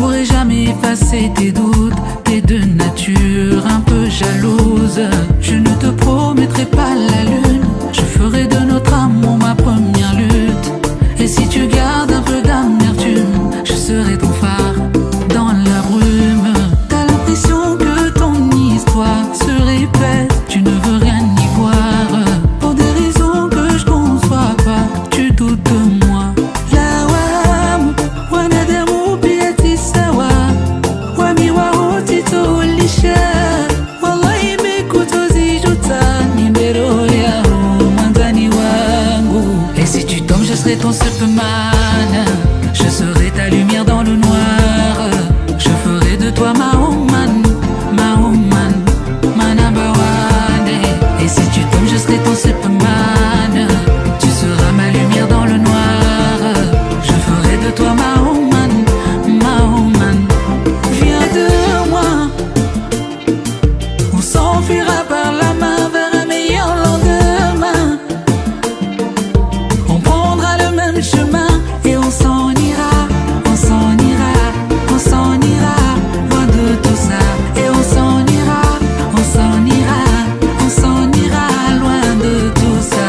pourrai jamais effacer tes doutes. T'es de nature un peu jalouse. Je ne te promettrai pas la lune. Je ferai de notre amour ma première lutte. Et si tu gardes un peu d'amertume, je serai ton phare dans la brume. T'as l'impression que ton histoire se répète. Tu ne veux rien y voir. Pour des raisons que je conçois pas, tu doutes de moi. Lawamu, wanadamu pia tisawa. Wami wao titolisha. Wallahi mekutozijuta. Nimbero yao mwanzani wangu. Et si tu tombes, je serai ton Superman. Je serai ta lumière dans le noir. Je ferai de toi ma woman, ma woman, ma number one. Et si tu tombes, je serai ton Superman. Tu seras ma lumière dans le noir. Je ferai de toi ma woman, ma woman. Viens de moi, on s'enfuira par la main vers un meilleur lendemain. On prendra le même chemin et on s'en ira, on s'en ira, on s'en ira, loin de tout ça. Et on s'en ira, on s'en ira, on s'en ira, loin de tout ça.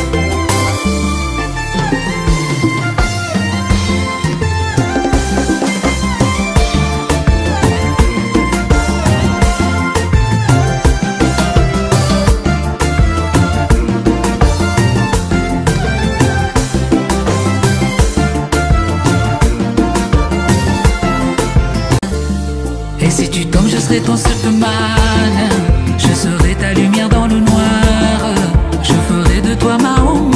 Et si tu tombes, je serai ton Superman. Je serai ta lumière dans le noir. Je ferai de toi ma woman.